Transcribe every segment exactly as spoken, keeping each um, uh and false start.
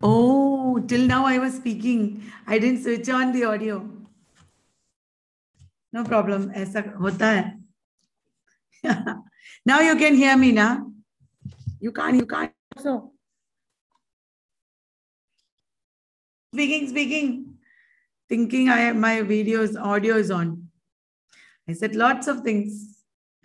Oh, till now I was speaking. I didn't switch on the audio. No problem. ऐसा होता है. Now you can hear me now. You can't. You can't. So speaking, speaking, thinking I my videos audio is on. I said lots of things.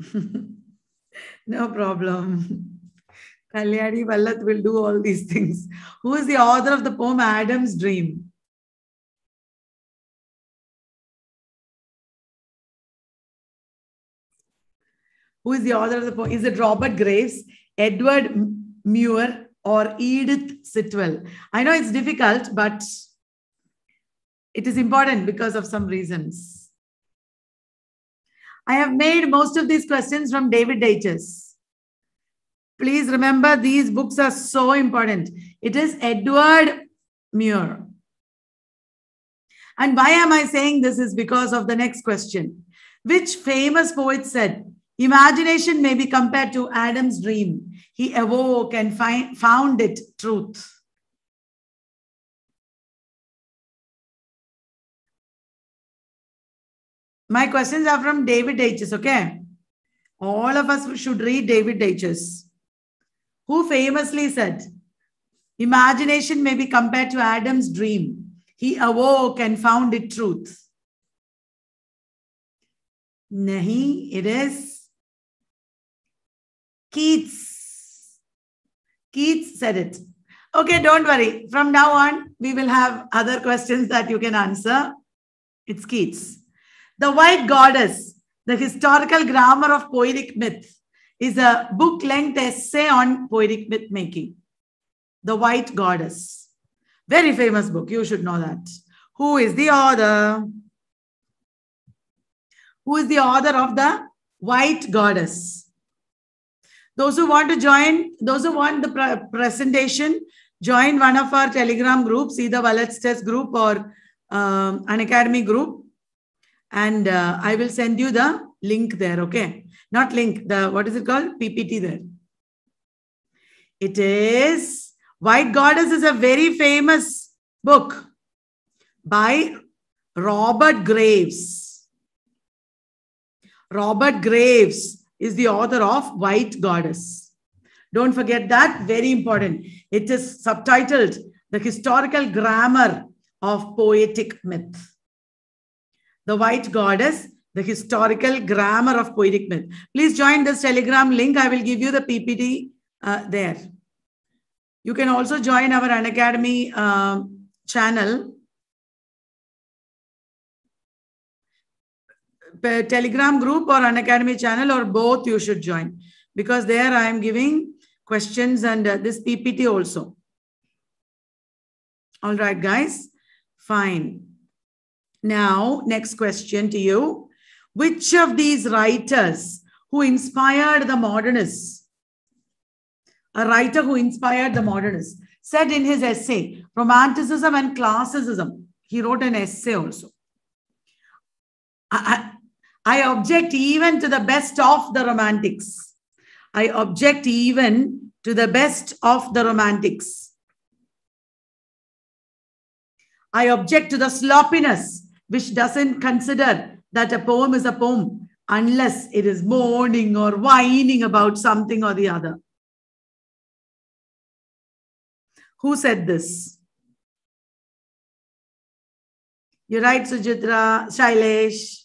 No problem. Kalyani Vallat will do all these things. Who is the author of the poem Adam's Dream? Who is the author of the poem? Is it Robert Graves, Edward Muir, or Edith Sitwell? I know it's difficult, but it is important because of some reasons. I have made most of these questions from David Deutsch. Please remember, these books are so important. It is Edward Muir. And why am I saying this is because of the next question. Which famous poet said, imagination may be compared to Adam's dream. He awoke and find, found it truth. My questions are from David Deutsch, okay? All of us should read David Deutsch, who famously said, imagination may be compared to Adam's dream. He awoke and found it truth. Nahi, it is Keats. Keats said it. Okay, don't worry. From now on, we will have other questions that you can answer. It's Keats. The White Goddess, the historical grammar of poetic myth, is a book-length essay on poetic myth making. The White Goddess. Very famous book. You should know that. Who is the author? Who is the author of the White Goddess? Those who want to join, those who want the pre presentation, join one of our Telegram groups, either Wallet's Test group or um, an Academy group. And uh, I will send you the link there, okay? Not link, the, what is it called? P P T there. It is, White Goddess is a very famous book by Robert Graves. Robert Graves is the author of White Goddess. Don't forget that, very important. It is subtitled The Historical Grammar of Poetic Myth. The White Goddess, the historical grammar of poetic myth. Please join this Telegram link. I will give you the P P T uh, there. You can also join our Unacademy uh, channel. Telegram group or Unacademy channel, or both you should join. Because there I am giving questions and uh, this P P T also. All right, guys. Fine. Now, next question to you. Which of these writers who inspired the modernists, a writer who inspired the modernists, said in his essay, Romanticism and Classicism, he wrote an essay also. I, I, I object even to the best of the romantics. I object even to the best of the romantics. I object to the sloppiness which doesn't consider that a poem is a poem unless it is mourning or whining about something or the other. Who said this? You're right, Sujitra, Shailesh,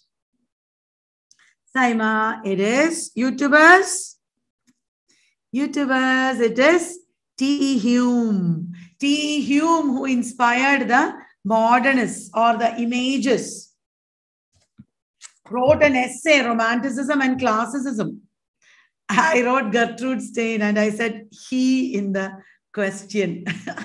Saima. It is YouTubers. YouTubers, it is T E Hume. T E Hume, who inspired the modernists or the images, wrote an essay, Romanticism and Classicism. I wrote Gertrude Stein and I said he in the question.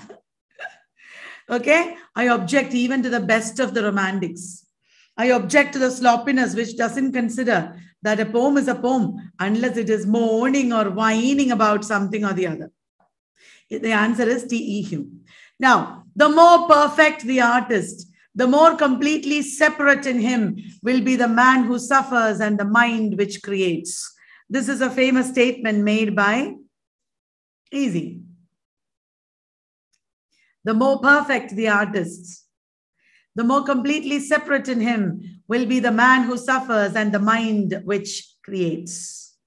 Okay, I object even to the best of the romantics. I object to the sloppiness which doesn't consider that a poem is a poem unless it is mourning or whining about something or the other. The answer is T E Hume. Now, the more perfect the artist, the more completely separate in him will be the man who suffers and the mind which creates. This is a famous statement made by, easy. the more perfect the artist, the more completely separate in him will be the man who suffers and the mind which creates.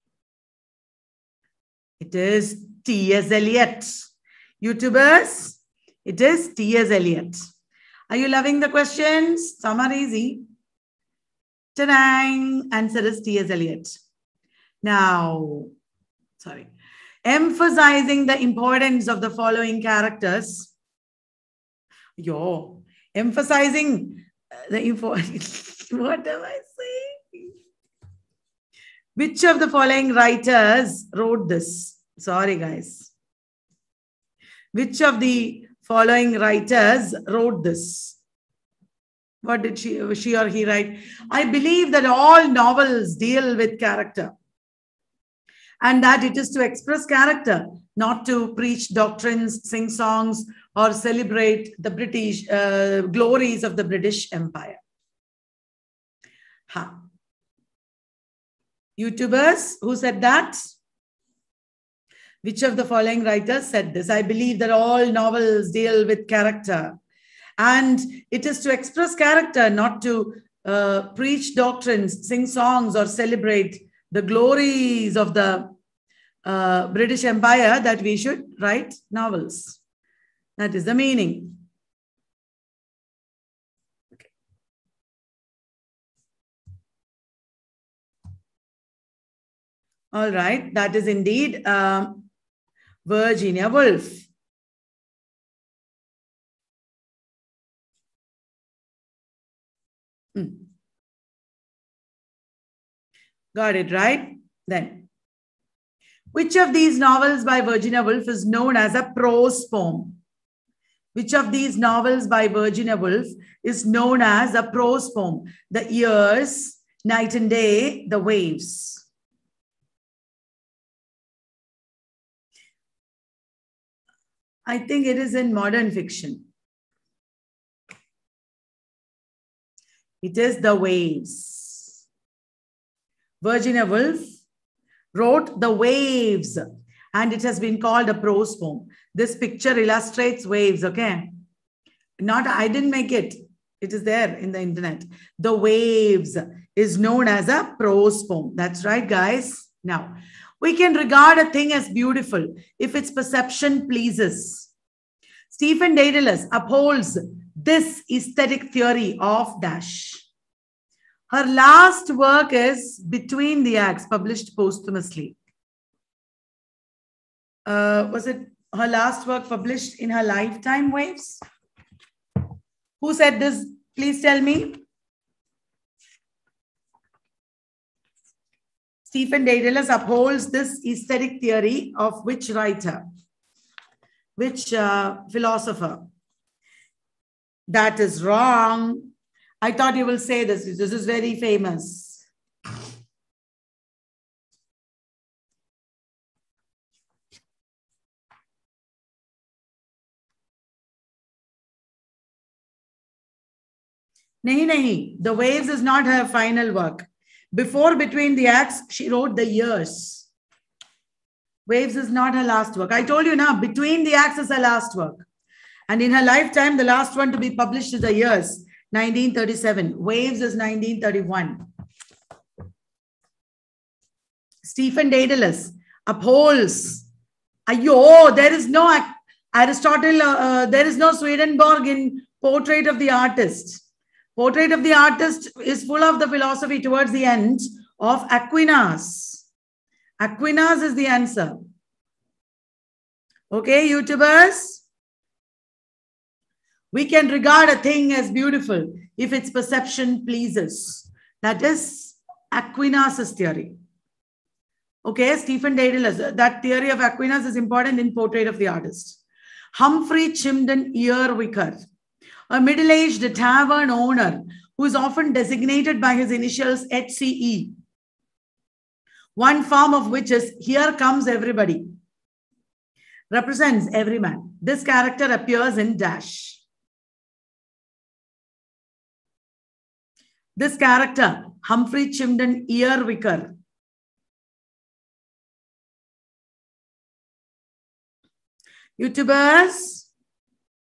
It is T S Eliot. YouTubers, it is T S Eliot. Are you loving the questions? Some are easy. Ta-dang! Answer is T S Eliot. Now, sorry. Emphasizing the importance of the following characters. Yo, emphasizing the importance. What am I saying? Which of the following writers wrote this? Sorry, guys. Which of the following writers wrote this? What did she, she or he write? I believe that all novels deal with character, and that it is to express character, not to preach doctrines, sing songs, or celebrate the British uh, glories of the British Empire. Ha. YouTubers, who said that? Which of the following writers said this? I believe that all novels deal with character, and it is to express character, not to uh, preach doctrines, sing songs, or celebrate the glories of the uh, British Empire, that we should write novels. That is the meaning. Okay. All right, that is indeed um, Virginia Woolf. Hmm. Got it, right? Then, which of these novels by Virginia Woolf is known as a prose poem? Which of these novels by Virginia Woolf is known as a prose poem? The Years, Night and Day, The Waves. I think it is in modern fiction. It is The Waves. Virginia Woolf wrote The Waves, and it has been called a prose poem. This picture illustrates waves, okay? Not, I didn't make it. It is there in the internet. The Waves is known as a prose poem. That's right, guys. Now, we can regard a thing as beautiful if its perception pleases. Stephen Dedalus upholds this aesthetic theory of dash. Her last work is Between the Acts, published posthumously. Uh, was it her last work published in her lifetime, Waves? Who said this? Please tell me. Stephen Dedalus upholds this aesthetic theory of which writer? Which uh, philosopher? That is wrong. I thought you will say this. This is very famous. Nahi, nahi. The Waves is not her final work. Before Between the Acts, she wrote The Years. Waves is not her last work. I told you now, Between the Acts is her last work. And in her lifetime, the last one to be published is The Years, nineteen thirty-seven. Waves is nineteen thirty-one. Stephen Dedalus upholds. Ayo, there is no Aristotle, uh, uh, there is no Swedenborg in Portrait of the Artist. Portrait of the Artist is full of the philosophy towards the end of Aquinas. Aquinas is the answer. Okay, YouTubers? We can regard a thing as beautiful if its perception pleases. That is Aquinas' theory. Okay, Stephen Dedalus, that theory of Aquinas is important in Portrait of the Artist. Humphrey Chimden Earwicker, a middle-aged tavern owner who is often designated by his initials H C E. One form of which is Here Comes Everybody. Represents every man. This character appears in dash. This character, Humphrey Chimden Earwicker. YouTubers,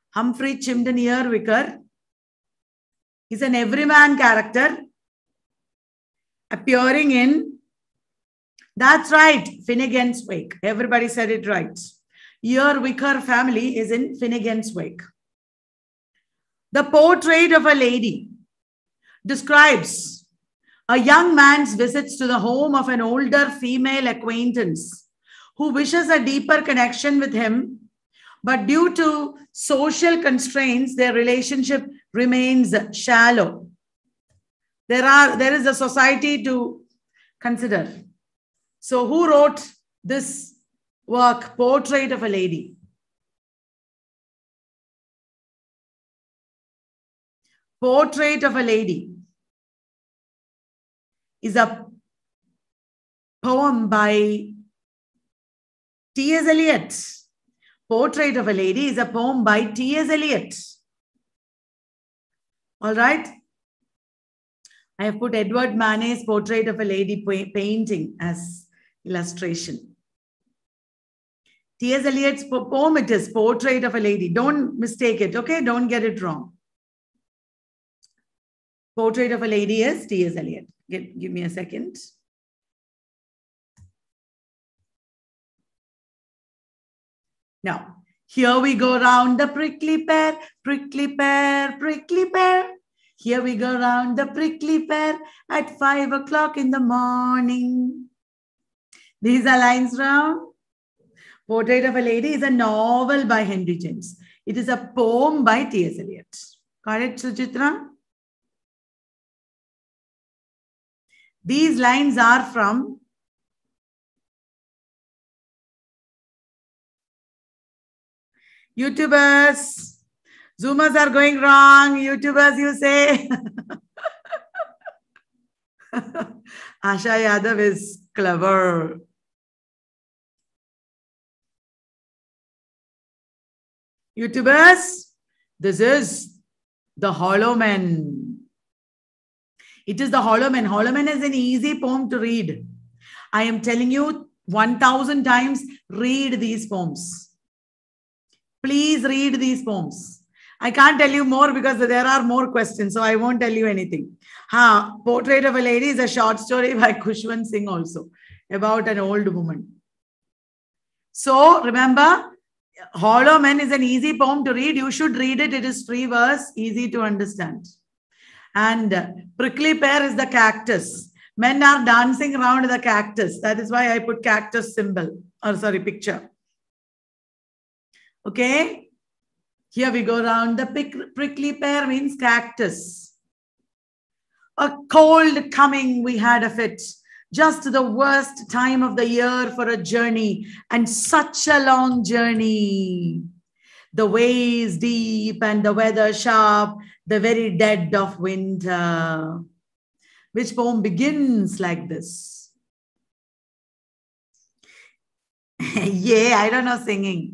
Humphrey Chimden Vicar is an everyman character appearing in, that's right, Finnegan's Wake. Everybody said it right. Earwicker family is in Finnegan's Wake. The portrait of a lady describes a young man's visits to the home of an older female acquaintance who wishes a deeper connection with him, but due to social constraints, their relationship remains shallow. There are, there is a society to consider. So who wrote this work, Portrait of a Lady? Portrait of a Lady is a poem by T S Eliot. Portrait of a Lady is a poem by T S Eliot. All right. I have put Edward Manet's Portrait of a Lady painting as illustration. T S Eliot's poem it is, Portrait of a Lady. Don't mistake it, okay? Don't get it wrong. Portrait of a Lady is T S Eliot. Give, give me a second. Now, here we go round the prickly pear, prickly pear, prickly pear. Here we go round the prickly pear at five o'clock in the morning. These are lines from Portrait of a Lady is a novel by Henry James. It is a poem by T S Eliot. Got it, Suchitra? These lines are from YouTubers. Zoomers are going wrong. YouTubers, you say. Asha Yadav is clever. YouTubers, this is The Hollow Men. It is The Hollow Men. Hollow Men is an easy poem to read. I am telling you one thousand times, read these poems. Please read these poems. I can't tell you more because there are more questions, so I won't tell you anything. Ha, Portrait of a Lady is a short story by Khushwant Singh also about an old woman. So remember, Hollow Men is an easy poem to read. You should read it. It is free verse, easy to understand. And uh, prickly pear is the cactus. Men are dancing around the cactus. That is why I put cactus symbol, or sorry, picture. Okay. Here we go round the pick, prickly pear means cactus. A cold coming we had of it. Just the worst time of the year for a journey, and such a long journey. The way is deep and the weather sharp, the very dead of winter. Which poem begins like this? Yeah, I don't know singing.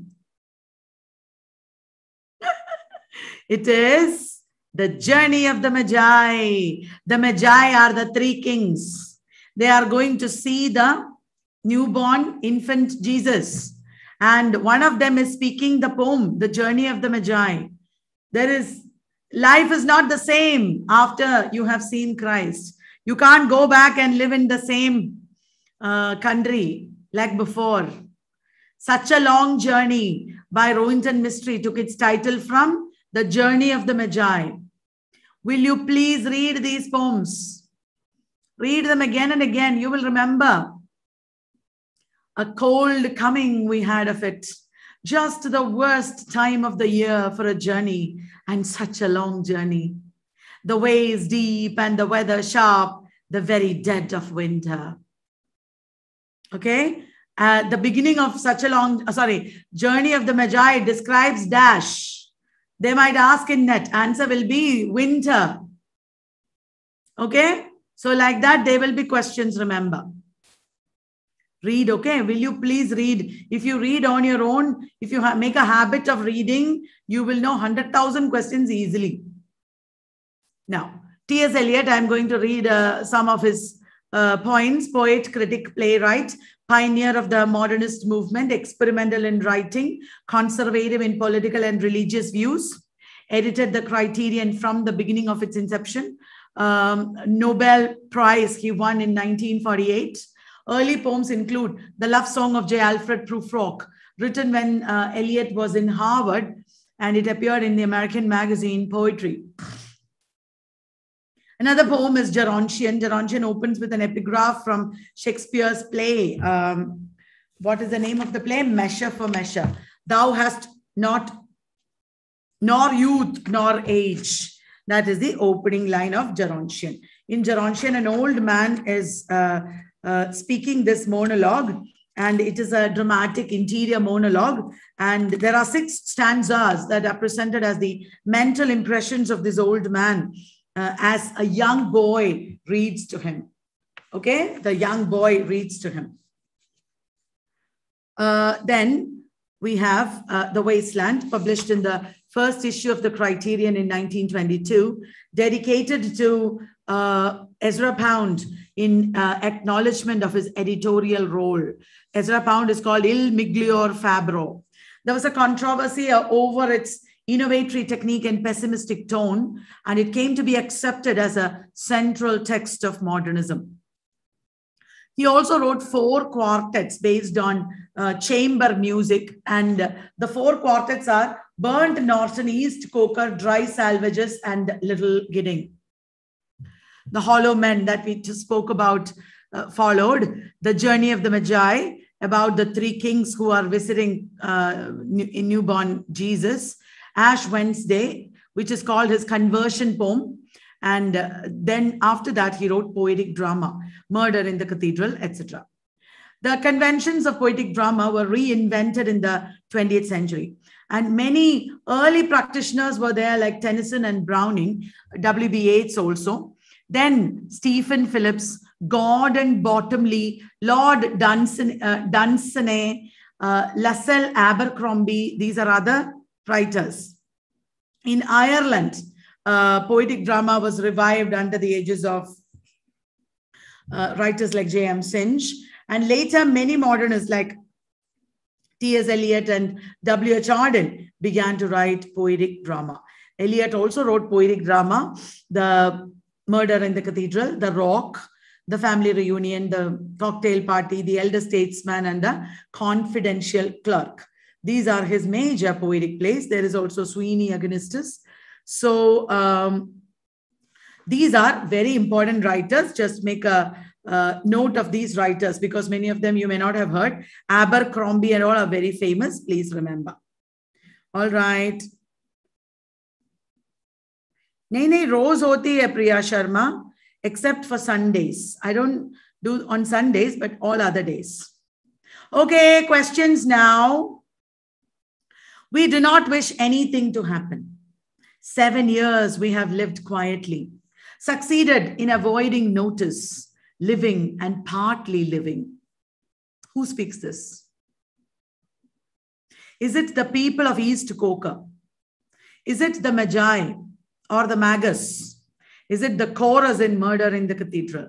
It is the journey of the Magi. The Magi are the three kings. They are going to see the newborn infant Jesus. And one of them is speaking the poem, The Journey of the Magi. There is, life is not the same after you have seen Christ. You can't go back and live in the same uh, country like before. Such a Long Journey by Rowington Mystery took its title from The Journey of the Magi. Will you please read these poems? Read them again and again. You will remember. A cold coming we had of it. Just the worst time of the year for a journey, and such a long journey. The way is deep and the weather sharp, the very dead of winter. Okay. Uh, the beginning of such a long, uh, sorry, Journey of the Magi describes dash. They might ask in net. Answer will be winter. Okay. So like that, there will be questions, remember. Read, okay? Will you please read? If you read on your own, if you make a habit of reading, you will know one hundred thousand questions easily. Now, T S Eliot, I'm going to read uh, some of his uh, points, poet, critic, playwright, pioneer of the modernist movement, experimental in writing, conservative in political and religious views, edited the Criterion from the beginning of its inception. Um, Nobel Prize he won in nineteen forty-eight. Early poems include The Love Song of J. Alfred Prufrock, written when uh, Eliot was in Harvard, and it appeared in the American magazine Poetry. Another poem is Gerontion. Gerontion opens with an epigraph from Shakespeare's play. Um, what is the name of the play? Measure for Measure. Thou hast not nor youth nor age. That is the opening line of Gerontion. In Gerontion, an old man is uh, uh, speaking this monologue, and it is a dramatic interior monologue. And there are six stanzas that are presented as the mental impressions of this old man uh, as a young boy reads to him. Okay, the young boy reads to him. Uh, then we have uh, The Wasteland, published in the first issue of the Criterion in nineteen twenty-two, dedicated to uh, Ezra Pound in uh, acknowledgement of his editorial role. Ezra Pound is called Il Miglior Fabbro. There was a controversy over its innovatory technique and pessimistic tone, and it came to be accepted as a central text of modernism. He also wrote four quartets based on uh, chamber music, and uh, the four quartets are Burnt Norton, East Coker, Dry Salvages, and Little Gidding. The Hollow Men that we just spoke about uh, followed. The Journey of the Magi, about the three kings who are visiting uh, in newborn Jesus. Ash Wednesday, which is called his conversion poem. And uh, then after that, he wrote poetic drama, Murder in the Cathedral, et cetera. The conventions of poetic drama were reinvented in the twentieth century. And many early practitioners were there, like Tennyson and Browning, W B Yeats also. Then Stephen Phillips, Gordon Bottomley, Lord Dunsany, uh, Dunsany uh, Lascelles Abercrombie, these are other writers. In Ireland, uh, poetic drama was revived under the aegis of uh, writers like J M Synge. And later, many modernists like T S Eliot and W H Auden began to write poetic drama. Eliot also wrote poetic drama, The Murder in the Cathedral, The Rock, The Family Reunion, The Cocktail Party, The Elder Statesman, and The Confidential Clerk. These are his major poetic plays. There is also Sweeney Agonistes. So um, these are very important writers. Just make a uh, note of these writers, because many of them you may not have heard. Abercrombie and all are very famous. Please remember. All right. Nahi, nahi, rose hoti hai, Priya Sharma, except for Sundays. I don't do on Sundays, but all other days. Okay, questions now. We do not wish anything to happen. Seven years we have lived quietly, succeeded in avoiding notice, living and partly living. Who speaks this? Is it the people of East Coker? Is it the Magi or the Magus? Is it the chorus in Murder in the Cathedral?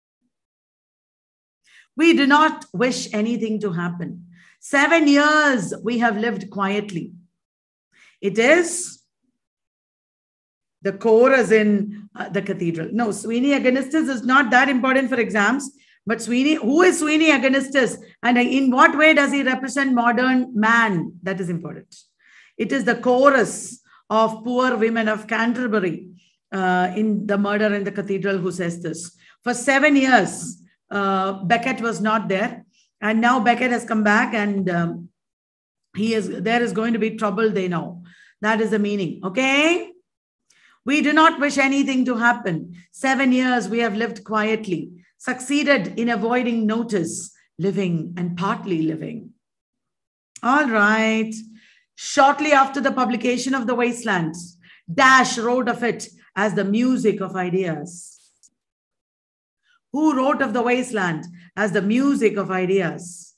We do not wish anything to happen. Seven years we have lived quietly. It is the chorus in uh, the Cathedral. No, Sweeney Agonistes is not that important for exams. But Sweeney, who is Sweeney Agonistes? And in what way does he represent modern man? That is important. It is the chorus of poor women of Canterbury uh, in The Murder in the Cathedral who says this. For seven years, uh, Beckett was not there. And now Beckett has come back, and um, he is there is going to be trouble, they know. That is the meaning. Okay? We do not wish anything to happen. Seven years we have lived quietly, succeeded in avoiding notice, living and partly living. All right. Shortly after the publication of The Wasteland, Dash wrote of it as the music of ideas. Who wrote of The Wasteland as the music of ideas?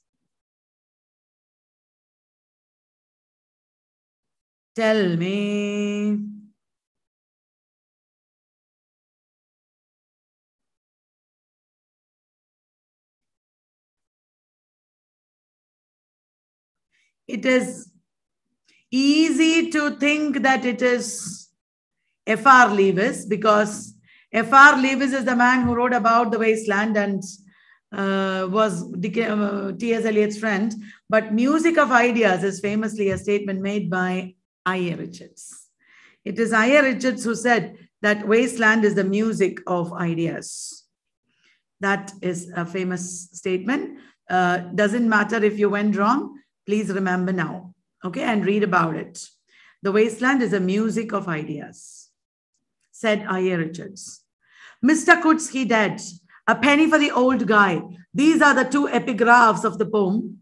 Tell me. it is easy to think that it is F R Lewis, because F R Lewis is the man who wrote about the wasteland and uh, was uh, T S Eliot's friend. But Music of Ideas is famously a statement made by I A Richards. It is I A Richards who said that wasteland is the music of ideas. That is a famous statement. Uh, doesn't matter if you went wrong, please remember now, okay, and read about it. The wasteland is a music of ideas, said I A Richards. Mister Coutts, he dead. A penny for the old guy. These are the two epigraphs of the poem.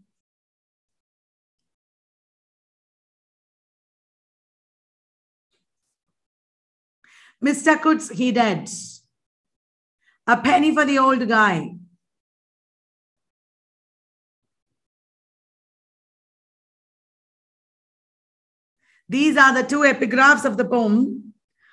Mister Coutts, he dead. A penny for the old guy. These are the two epigraphs of the poem.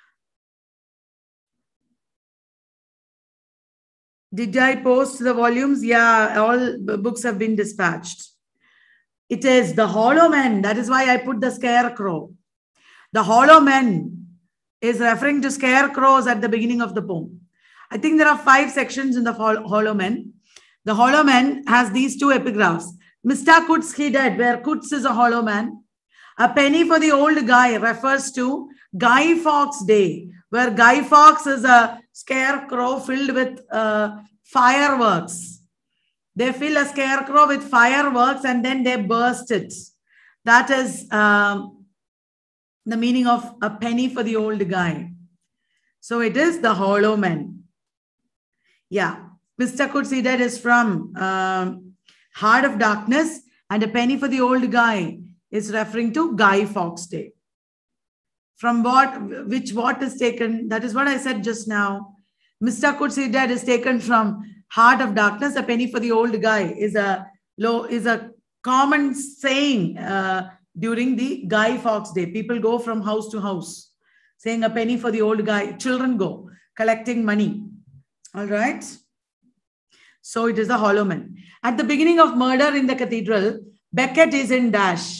Did I post the volumes? Yeah, all books have been dispatched. It is the Hollow Men. That is why I put the scarecrow. The Hollow Men is referring to scarecrows at the beginning of the poem. I think there are five sections in the Hollow Men. The Hollow Men has these two epigraphs. Mister Coutts, he dead, where Coutts is a hollow man. A penny for the old guy refers to Guy Fawkes Day, where Guy Fawkes is a scarecrow filled with uh, fireworks. They fill a scarecrow with fireworks and then they burst it. That is um, the meaning of a penny for the old guy. So it is the Hollow Men. Yeah, Mister Coutts, he dead is from um, Heart of Darkness, and a penny for the old guy is referring to Guy Fawkes Day. From what, which what is taken, that is what I said just now. Mister Coutts, he dead is taken from Heart of Darkness. A penny for the old guy is a low is a common saying uh, during the Guy Fawkes Day. People go from house to house saying a penny for the old guy. Children go collecting money. All right. So it is the Hollow Men. At the beginning of Murder in the Cathedral, Beckett is in dash.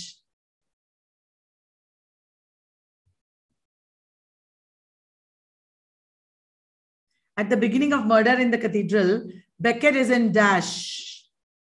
At the beginning of Murder in the Cathedral, Beckett is in dash.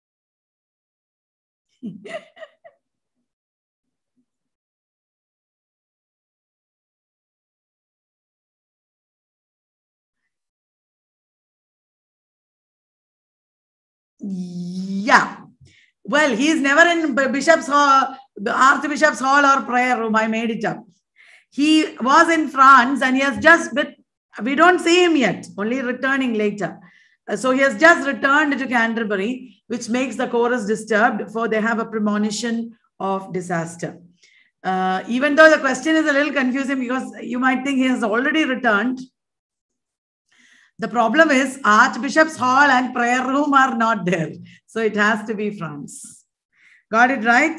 Yeah. Well, he is never in Bishop's Hall, Archbishop's Hall or prayer room. I made it up. He was in France and he has just been, we don't see him yet, only returning later. Uh, so he has just returned to Canterbury, which makes the chorus disturbed, for they have a premonition of disaster. Uh, even though the question is a little confusing because you might think he has already returned. The problem is Archbishop's Hall and prayer room are not there. So it has to be France. Got it right?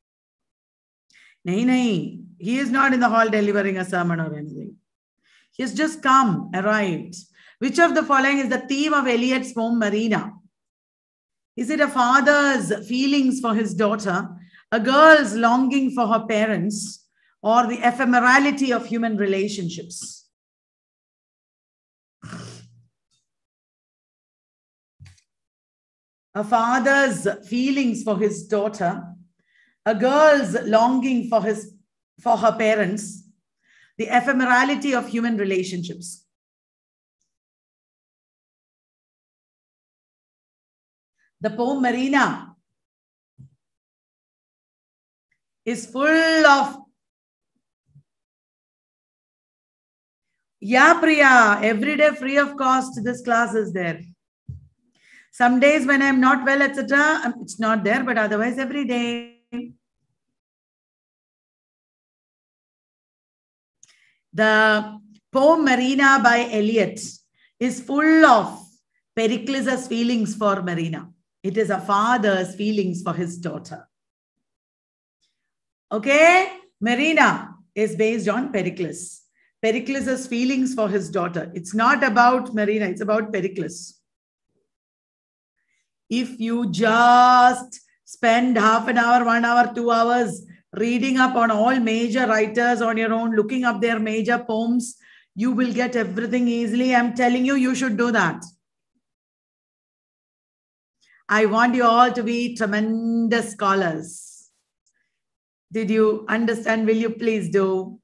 Nahi, nahi. He is not in the hall delivering a sermon or anything. He has just come, arrived. Which of the following is the theme of Eliot's poem Marina? Is it a father's feelings for his daughter, a girl's longing for her parents, or the ephemerality of human relationships? A father's feelings for his daughter, a girl's longing for his for her parents, the ephemerality of human relationships. The poem Marina is full of, yeah, Priya, every day free of cost, this class is there. Some days when I'm not well, et cetera, it's not there, but otherwise every day. The poem Marina by Eliot is full of Pericles' feelings for Marina. It is a father's feelings for his daughter. Okay? Marina is based on Pericles. Pericles' feelings for his daughter. It's not about Marina, it's about Pericles. If you just Spend half an hour, one hour, two hours reading up on all major writers on your own, looking up their major poems. You will get everything easily. I'm telling you, you should do that. I want you all to be tremendous scholars. Did you understand? Will you please do?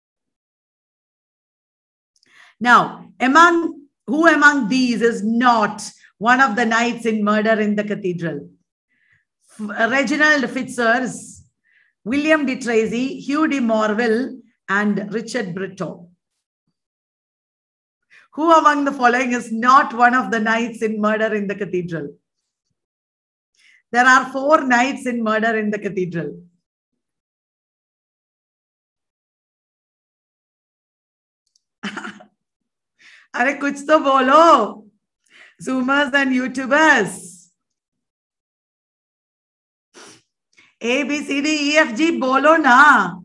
Now, among who among these is not one of the knights in Murder in the Cathedral? Reginald Fitzurse, William de Tracy, Hugh de Morville, and Richard Brito. Who among the following is not one of the knights in Murder in the Cathedral? There are four knights in Murder in the Cathedral. Arey kuch to bolo, Zoomers and YouTubers. A, B, C, D, E, F, G, bolo na.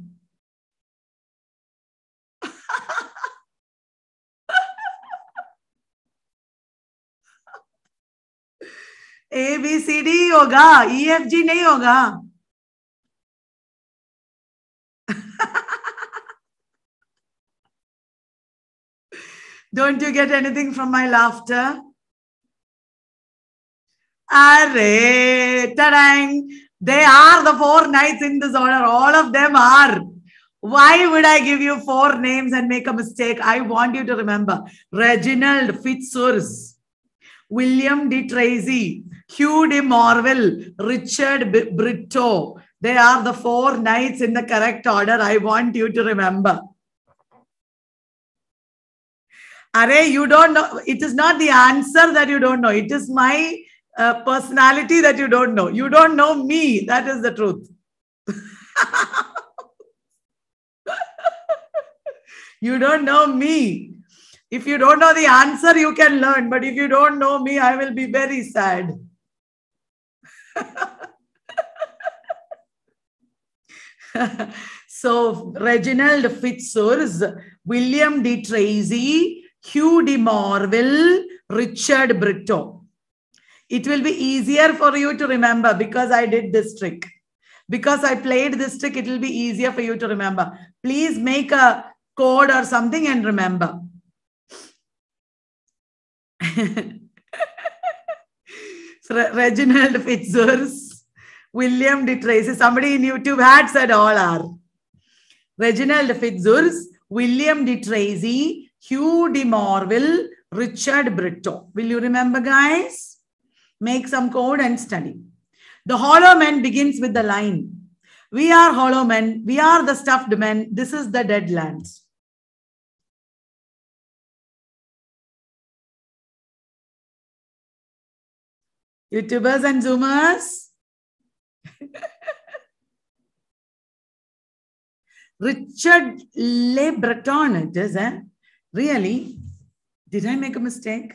A, B, C, D होगा, E, F, G नहीं होगा. Don't you get anything from my laughter? Arey, tarang. They are the four knights in this order. All of them are. Why would I give you four names and make a mistake? I want you to remember. Reginald Fitzurse, William de Tracy, Hugh de Morville, Richard B Brito. They are the four knights in the correct order. I want you to remember. Arey, you don't know. It is not the answer that you don't know. It is my uh, personality that you don't know. You don't know me. That is the truth. You don't know me. If you don't know the answer, you can learn. But if you don't know me, I will be very sad. So, Reginald Fitzurse, William de Tracy, Hugh de Morville, Richard Brito. It will be easier for you to remember because I did this trick. Because I played this trick, it will be easier for you to remember. Please make a code or something and remember. Reginald Fitzurse, William de Tracy. Somebody in YouTube had said all are. Reginald Fitzurse, William de Tracy, Hugh de Morville, Richard Brito. Will you remember, guys? Make some code and study. The Hollow Men begins with the line. We are hollow men. We are the stuffed men. This is the dead land. YouTubers and Zoomers. Richard Le Breton, it is, eh? Really? Did I make a mistake?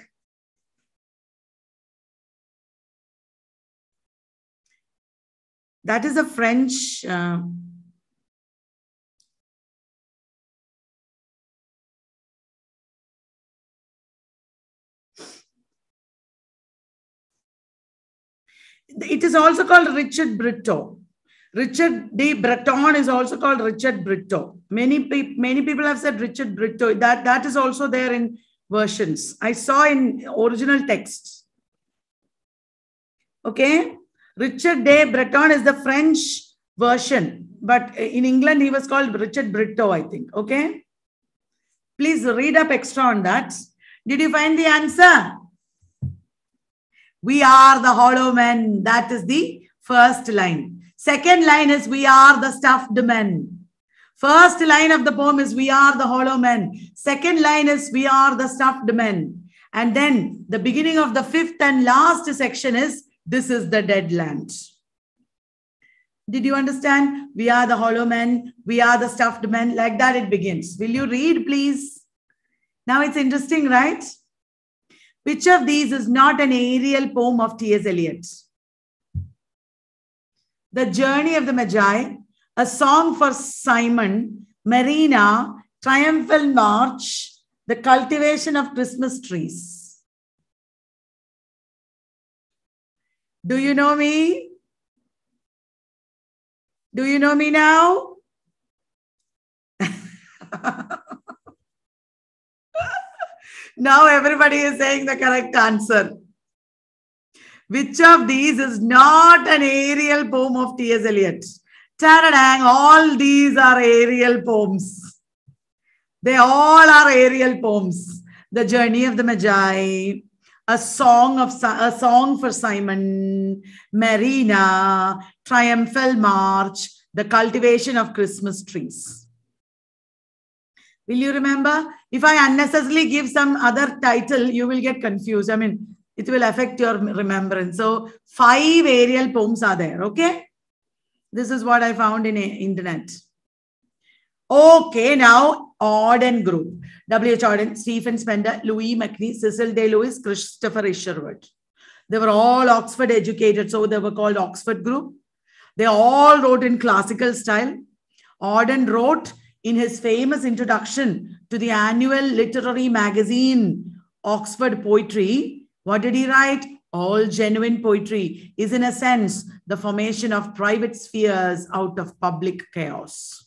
That is a French. Uh, it is also called Richard Brito. Richard de Breton is also called Richard Brito. Many, pe many people have said Richard Brito. That, that is also there in versions. I saw in original text. Okay. Richard de Breton is the French version. But in England, he was called Richard Brito, I think. Okay. Please read up extra on that. Did you find the answer? We are the hollow men. That is the first line. Second line is we are the stuffed men. First line of the poem is we are the hollow men. Second line is we are the stuffed men. And then the beginning of the fifth and last section is this is the dead land. Did you understand? We are the hollow men. We are the stuffed men. Like that it begins. Will you read, please? Now it's interesting, right? Which of these is not an aerial poem of T S Eliot? The Journey of the Magi, A Song for Simon, Marina, Triumphal March, The Cultivation of Christmas Trees. Do you know me? Do you know me now? Now everybody is saying the correct answer. Which of these is not an aerial poem of T S Eliot? Ta-da-dang, all these are aerial poems. They all are aerial poems. The Journey of the Magi, a song of a song for Simon, Marina, Triumphal March, the cultivation of Christmas trees. Will you remember? If I unnecessarily give some other title, you will get confused. I mean, it will affect your remembrance. So five aerial poems are there. Okay. This is what I found in internet. Okay. Now Auden group. W H Auden, Stephen Spender, Louis MacNeice, Cecil Day Lewis, Christopher Isherwood. They were all Oxford educated. So they were called Oxford group. They all wrote in classical style. Auden wrote in his famous introduction to the annual literary magazine, Oxford Poetry. What did he write? All genuine poetry is, in a sense, the formation of private spheres out of public chaos.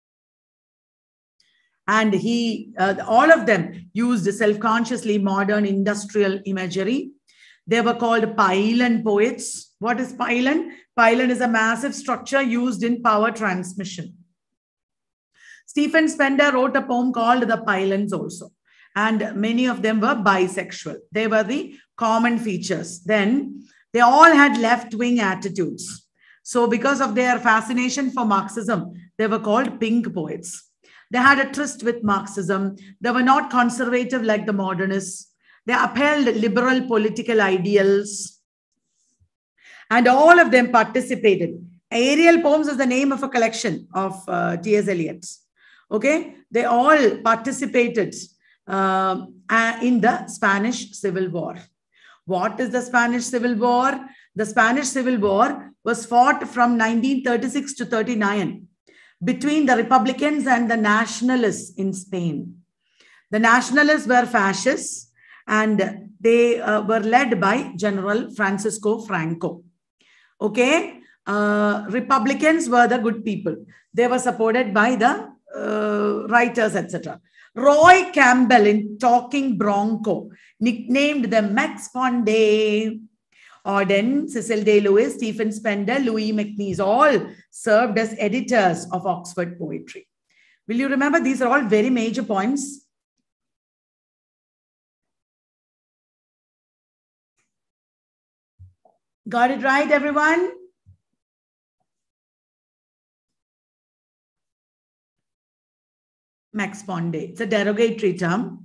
And he, uh, all of them used self-consciously modern industrial imagery. They were called pylon poets. What is pylon? Pylon is a massive structure used in power transmission. Stephen Spender wrote a poem called The Pylons also. And many of them were bisexual. They were the common features. Then they all had left-wing attitudes. So because of their fascination for Marxism, they were called pink poets. They had a tryst with Marxism. They were not conservative like the modernists. They upheld liberal political ideals. And all of them participated. Aerial Poems is the name of a collection of uh, T S Eliot's. Okay, they all participated uh, in the Spanish Civil War. What is the Spanish Civil War? The Spanish Civil War was fought from nineteen thirty-six to thirty-nine between the Republicans and the Nationalists in Spain. The Nationalists were fascists and they uh, were led by General Francisco Franco. Okay, uh, Republicans were the good people. They were supported by the uh, writers, et cetera. Roy Campbell in Talking Bronco nicknamed them Max Ponde. Auden, Cecil Day Lewis, Stephen Spender, Louis MacNeice, all served as editors of Oxford Poetry. Will you remember? These are all very major points. Got it right, everyone? Max Ponde. It's a derogatory term.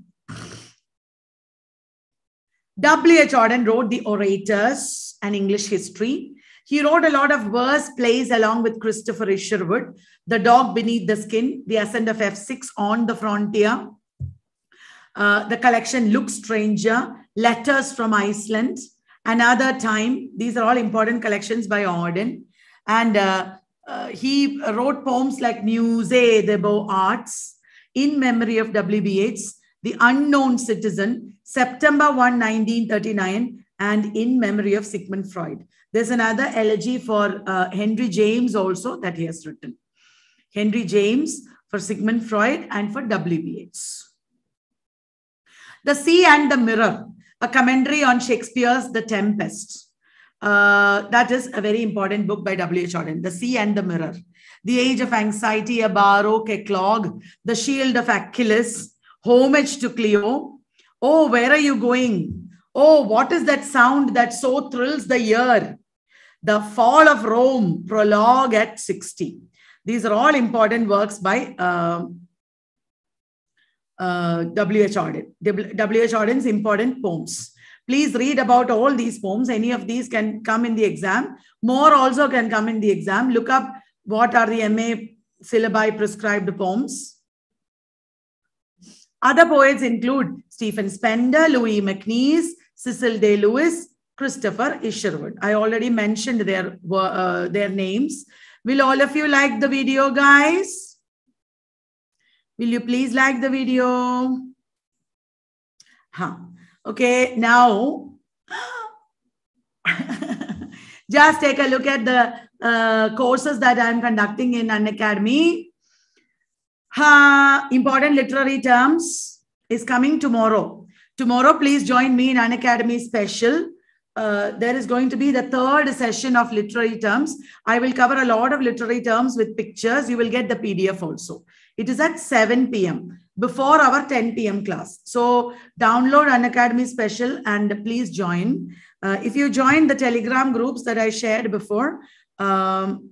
W H Auden wrote The Orators and English History. He wrote a lot of verse plays along with Christopher Isherwood, The Dog Beneath the Skin, The Ascent of F six, On the Frontier, uh, the collection Look Stranger, Letters from Iceland, Another Time. These are all important collections by Auden. And uh, uh, he wrote poems like Musée des Beaux-Arts, In Memory of W B Yeats, The Unknown Citizen, September first, nineteen thirty-nine, and In Memory of Sigmund Freud. There's another elegy for uh, Henry James also that he has written. Henry James for Sigmund Freud and for W B Yeats. The Sea and the Mirror, a commentary on Shakespeare's The Tempest. Uh, that is a very important book by W H Auden. The Sea and the Mirror. The Age of Anxiety, a Baroque eclogue. The Shield of Achilles. Homage to Cleo. Oh, where are you going? Oh, what is that sound that so thrills the ear? The Fall of Rome, Prologue at sixty. These are all important works by uh, uh, W H Auden. W H Auden's important poems. Please read about all these poems. Any of these can come in the exam. More also can come in the exam. Look up what are the M A syllabi prescribed poems. Other poets include Stephen Spender, Louis MacNeice, Cecil Day Lewis, Christopher Isherwood. I already mentioned their, uh, their names. Will all of you like the video, guys? Will you please like the video? Huh. Okay, now, Just take a look at the uh, courses that I am conducting in Unacademy. Uh, important literary terms is coming tomorrow. Tomorrow, please join me in Unacademy special. Uh, there is going to be the third session of literary terms. I will cover a lot of literary terms with pictures. You will get the P D F also. It is at seven p m before our ten p m class. So download Unacademy special and please join. Uh, if you join the Telegram groups that I shared before, um,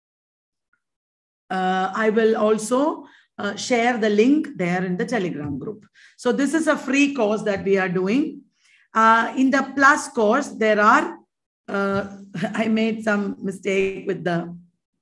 uh, I will also uh, share the link there in the Telegram group. So this is a free course that we are doing. Uh, in the plus course, there are, uh, I made some mistake with the,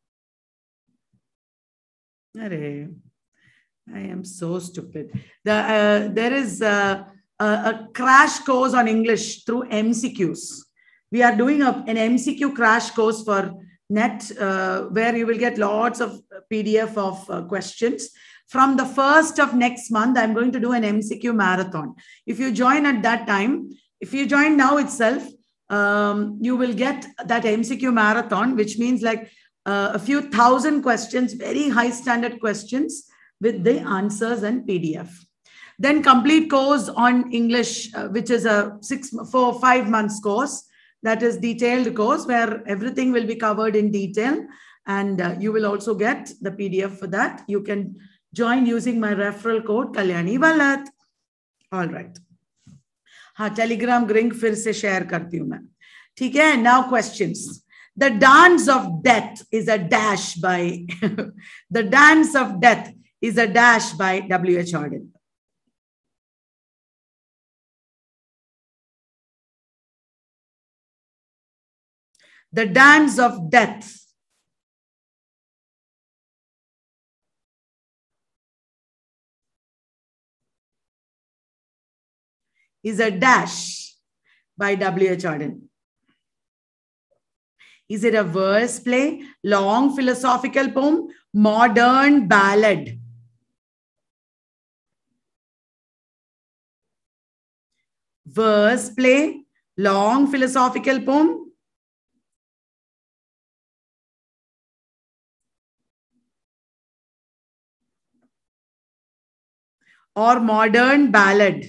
Array, I am so stupid. The, uh, there is a, a, a crash course on English through M C Qs. We are doing a, an M C Q crash course for net, uh, where you will get lots of P D F of uh, questions. From the first of next month, I'm going to do an M C Q marathon. If you join at that time, if you join now itself, um, you will get that M C Q marathon, which means like uh, a few thousand questions, very high standard questions with the answers and P D F. Then complete course on English, uh, which is a six, four, five months course. That is detailed course where everything will be covered in detail. And uh, you will also get the P D F for that. You can join using my referral code Kalyani Valat. All right. हाँ, Telegram link फिर से share करती हूँ मैं. ठीक है. Now questions. The Dance of Death is a dash by The Dance of Death is a dash by W H Auden. The Dance of Death is a dash by W H Auden. Is it a verse play, long philosophical poem, modern ballad? Verse play, long philosophical poem, or modern ballad?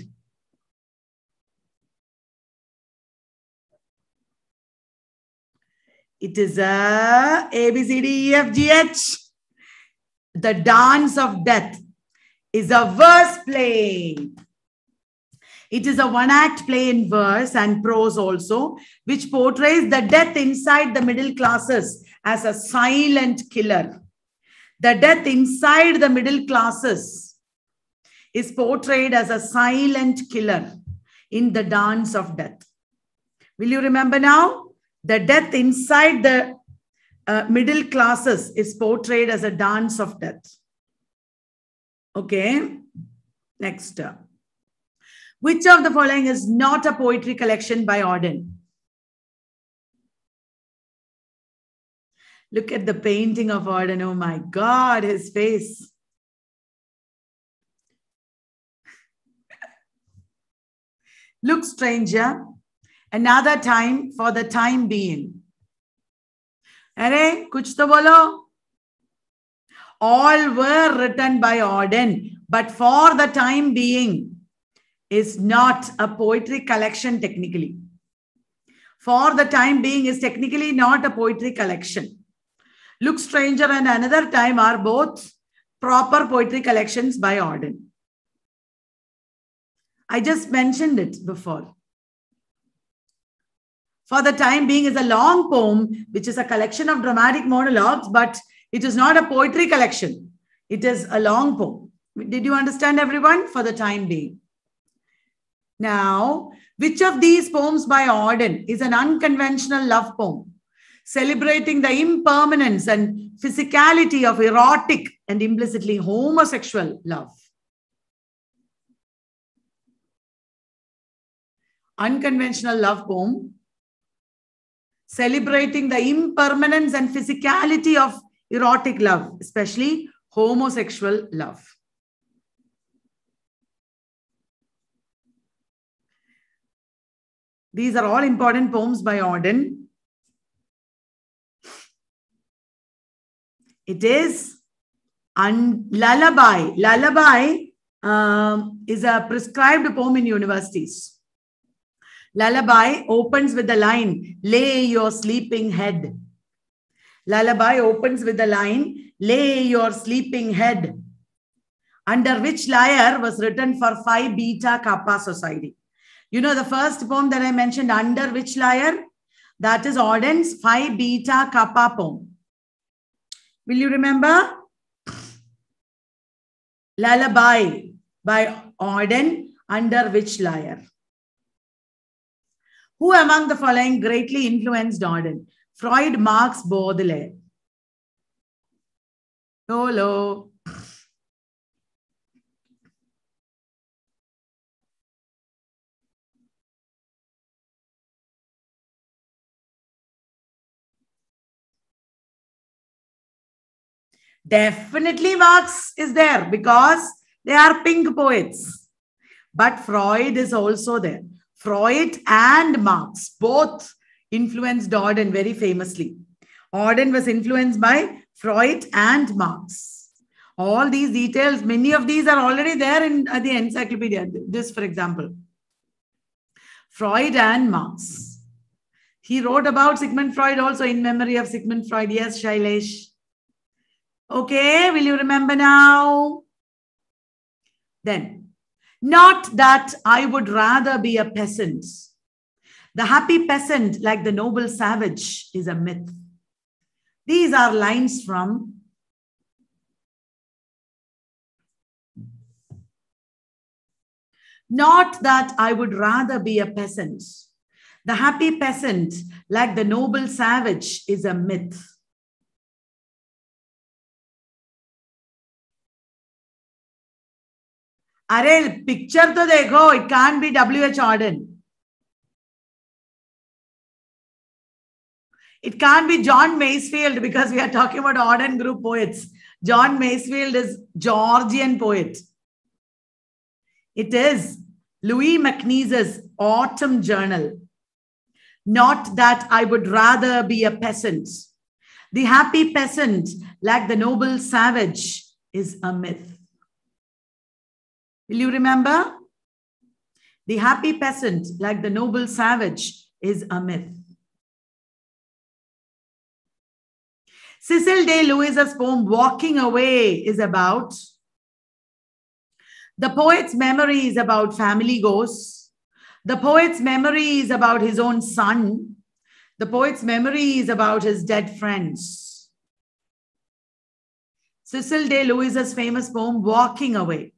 It is a A, B, C, D, E, F, G, H. The Dance of Death is a verse play. It is a one-act play in verse and prose also, which portrays the death inside the middle classes as a silent killer. The death inside the middle classes is portrayed as a silent killer in The Dance of Death. Will you remember now? The death inside the uh, middle classes is portrayed as a dance of death. Okay. Next. Which of the following is not a poetry collection by Auden? Look at the painting of Auden. Oh my God, his face. Look, stranger. Another time, for the time being. Arey, kuch to bolo. All were written by Auden, but for the time being is not a poetry collection technically. For the time being is technically not a poetry collection. Look, Stranger and Another Time are both proper poetry collections by Auden. I just mentioned it before. For the Time Being is a long poem, which is a collection of dramatic monologues, but it is not a poetry collection. It is a long poem. Did you understand, everyone? For the Time Being. Now, which of these poems by Auden is an unconventional love poem, celebrating the impermanence and physicality of erotic and implicitly homosexual love? Unconventional love poem, celebrating the impermanence and physicality of erotic love, especially homosexual love. These are all important poems by Auden. It is un lullaby. Lullaby um, is a prescribed poem in universities. Lullaby opens with the line, lay your sleeping head. Lullaby opens with the line, lay your sleeping head. Under Which Lyre was written for Phi Beta Kappa Society. You know the first poem that I mentioned, Under Which Lyre? That is Auden's Phi Beta Kappa poem. Will you remember? Lullaby by Auden, Under Which Lyre? Who among the following greatly influenced Auden? Freud, Marx, Baudelaire. Hello. Definitely Marx is there because they are pink poets. But Freud is also there. Freud and Marx both influenced Auden very famously. Auden was influenced by Freud and Marx. All these details, many of these are already there in uh, the encyclopedia. This, for example, Freud and Marx. He wrote about Sigmund Freud also, In Memory of Sigmund Freud. Yes, Shailesh. Okay, will you remember now? Then, not that I would rather be a peasant. The happy peasant, like the noble savage, is a myth. These are lines from Not that I would rather be a peasant. The happy peasant, like the noble savage, is a myth. Arey, picture to dekho, it can't be W H Auden. It can't be John Masefield because we are talking about Auden group poets. John Masefield is Georgian poet. It is Louis MacNeice's Autumn Journal. Not that I would rather be a peasant. The happy peasant, like the noble savage, is a myth. Will you remember? The happy peasant, like the noble savage, is a myth. Cecil Day Lewis's poem Walking Away is about the poet's memory is about family ghosts. The poet's memory is about his own son. The poet's memory is about his dead friends. Cecil Day Lewis's famous poem Walking Away.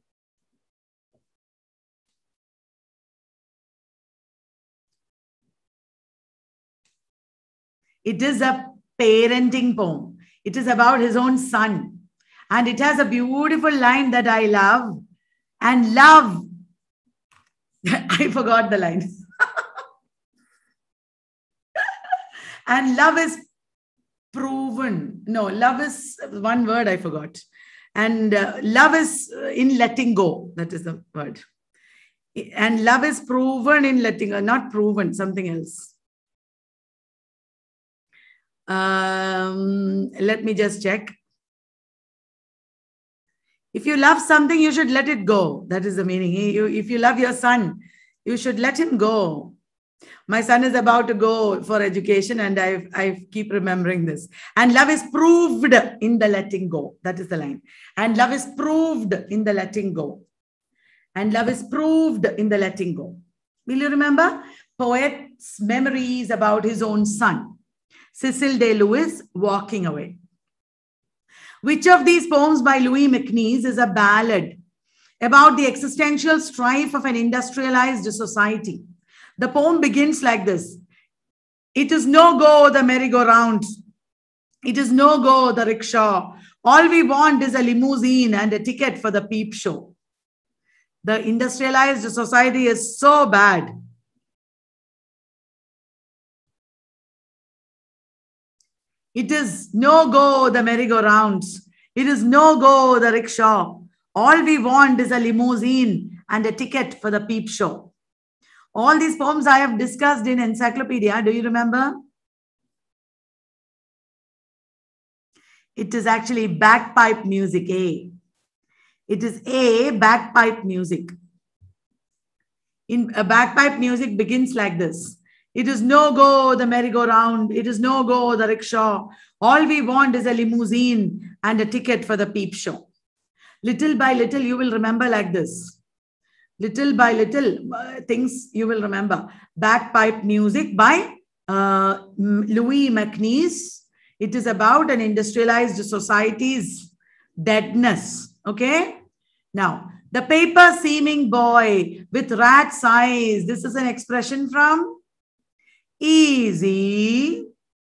It is a parenting poem. It is about his own son. And it has a beautiful line that I love. And love, I forgot the line. And love is proven. No, love is one word I forgot. And uh, love is in letting go. That is the word. And love is proven in letting go. Not proven, something else. Um, let me just check. If you love something, you should let it go. That is the meaning. You, if you love your son, you should let him go. My son is about to go for education and I, I keep remembering this. And love is proved in the letting go. That is the line. And love is proved in the letting go. And love is proved in the letting go. Will you remember? Poet's memories about his own son. Cecil Day Lewis, Walking Away. Which of these poems by Louis MacNeice is a ballad about the existential strife of an industrialized society? The poem begins like this. It is no go the merry-go-round. It is no go the rickshaw. All we want is a limousine and a ticket for the peep show. The industrialized society is so bad. It is no go the merry-go-rounds. It is no go the rickshaw. All we want is a limousine and a ticket for the peep show. All these poems I have discussed in Encyclopedia. Do you remember? It is actually bagpipe music, A. It is A, bagpipe music. In a bagpipe music begins like this. It is no go the merry-go-round. It is no go the rickshaw. All we want is a limousine and a ticket for the peep show. Little by little, you will remember like this. Little by little, uh, things you will remember. Bagpipe music by uh, Louis MacNeice. It is about an industrialized society's deadness. Okay? Now, the paper seeming boy with rat's eyes. This is an expression from Easy.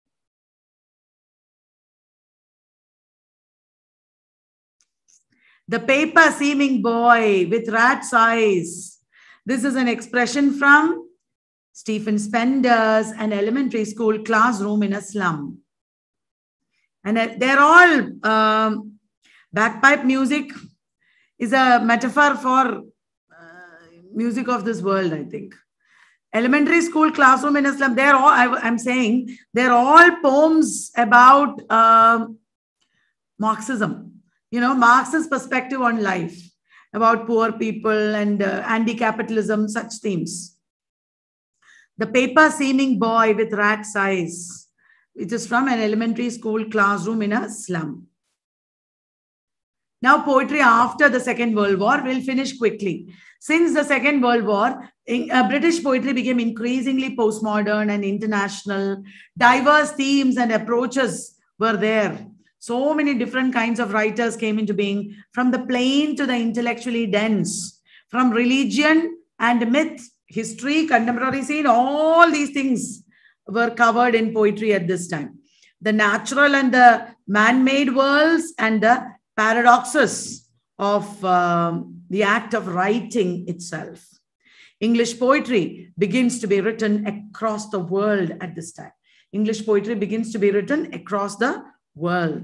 The paper seeming boy with rat's eyes. This is an expression from Stephen Spender's An Elementary School Classroom in a Slum. And they're all um, bagpipe music is a metaphor for uh, music of this world, I think. Elementary School Classroom in a Slum, they're all, I, I'm saying, they're all poems about uh, Marxism. You know, Marx's perspective on life, about poor people and uh, anti-capitalism, such themes. The paper seeming boy with rat's eyes. It is from An Elementary School Classroom in a Slum. Now, poetry after the Second World War will finish quickly. Since the Second World War, in, uh, British poetry became increasingly postmodern and international. Diverse themes and approaches were there. So many different kinds of writers came into being, from the plain to the intellectually dense, from religion and myth, history, contemporary scene, all these things were covered in poetry at this time. The natural and the man-made worlds and the paradoxes of um, the act of writing itself. English poetry begins to be written across the world at this time. English poetry begins to be written across the world.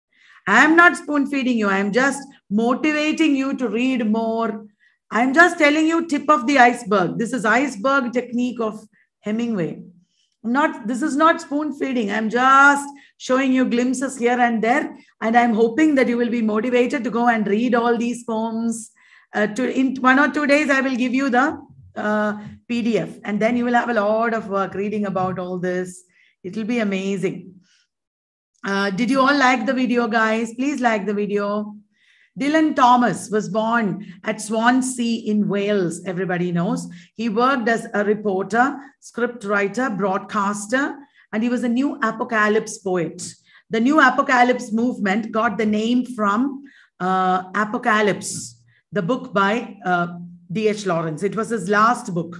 I am not spoon feeding you. I am just motivating you to read more. I am just telling you tip of the iceberg. This is iceberg technique of Hemingway. I'm not, this is not spoon feeding. I'm just showing you glimpses here and there. And I'm hoping that you will be motivated to go and read all these poems. Uh, to, in one or two days, I will give you the uh, P D F. And then you will have a lot of work reading about all this. It will be amazing. Uh, did you all like the video, guys? Please like the video. Dylan Thomas was born at Swansea in Wales, everybody knows. He worked as a reporter, script writer, broadcaster, and he was a New Apocalypse poet. The New Apocalypse movement got the name from uh, Apocalypse, the book by uh, D H Lawrence. It was his last book.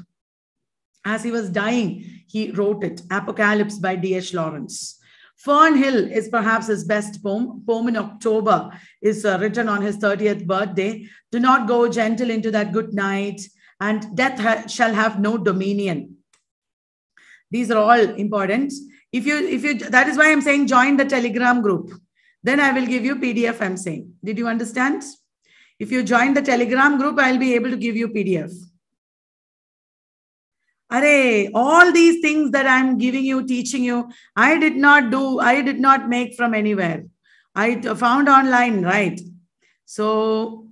As he was dying, he wrote it, Apocalypse by D H Lawrence. Fern Hill is perhaps his best poem. Poem in October is uh, written on his thirtieth birthday. Do not go gentle into that good night, and death ha shall have no dominion. These are all important. If you, if you, that is why I'm saying join the Telegram group. Then I will give you P D F, I'm saying. Did you understand? If you join the Telegram group, I'll be able to give you P D F. Array, all these things that I'm giving you, teaching you, I did not do, I did not make from anywhere. I found online, right? So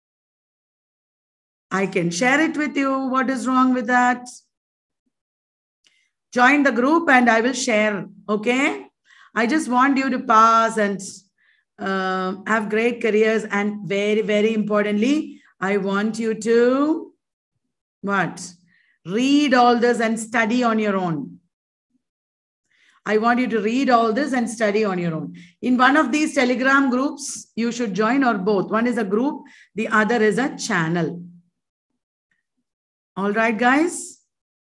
I can share it with you. What is wrong with that? Join the group and I will share, okay? I just want you to pass and uh, have great careers, and very, very importantly, I want you to, what? Read all this and study on your own. I want you to read all this and study on your own. In one of these Telegram groups, you should join, or both. One is a group, the other is a channel. All right, guys?